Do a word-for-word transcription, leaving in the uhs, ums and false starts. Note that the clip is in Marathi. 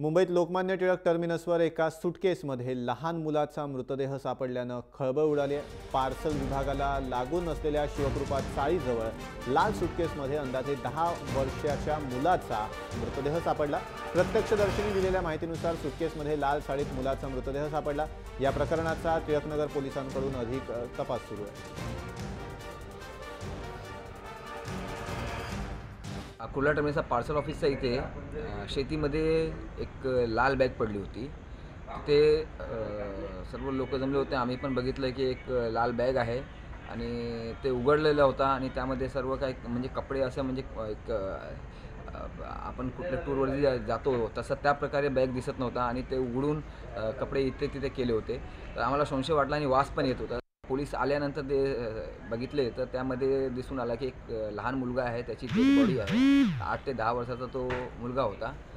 मुंबईत लोकमान्य टिळक टर्मिनसवर एका सुटकेसमध्ये लहान मुलाचा मृतदेह सापडल्यानं खळबळ उडाली आहे। पार्सल विभागाला लागून असलेल्या शिवकृपा चाळीजवळ लाल सुटकेसमध्ये अंदाजे दहा वर्षाच्या मुलाचा मृतदेह सापडला। प्रत्यक्षदर्शींनी दिलेल्या माहितीनुसार सुटकेसमध्ये लाल साडीत मुलाचा मृतदेह सापडला। या प्रकरणाचा टिळकनगर पोलिसांकडून अधिक तपास सुरू आहे। कुर्ला टर्मिनसचा पार्सल ऑफिसचा इथे शेतीमध्ये एक लाल बॅग पडली होती। तिथे सर्व लोक जमले होते। आम्ही पण बघितलं की एक लाल बॅग आहे आणि ते उघडलेलं होता आणि त्यामध्ये सर्व काही म्हणजे कपडे असं म्हणजे एक आपण कुठल्या टूरवर जातो तसं त्या प्रकारे बॅग दिसत नव्हता आणि ते उघडून कपडे इथे तिथे केले होते। तर आम्हाला संशय वाटला आणि वास पण येत होता। पोलीस आल्यानंतर ते बघितले तर त्यामध्ये दिसून आला की एक लहान मुलगा आहे, त्याची डेड बॉडी आहे। आठ ते दहा वर्षाचा तो मुलगा होता।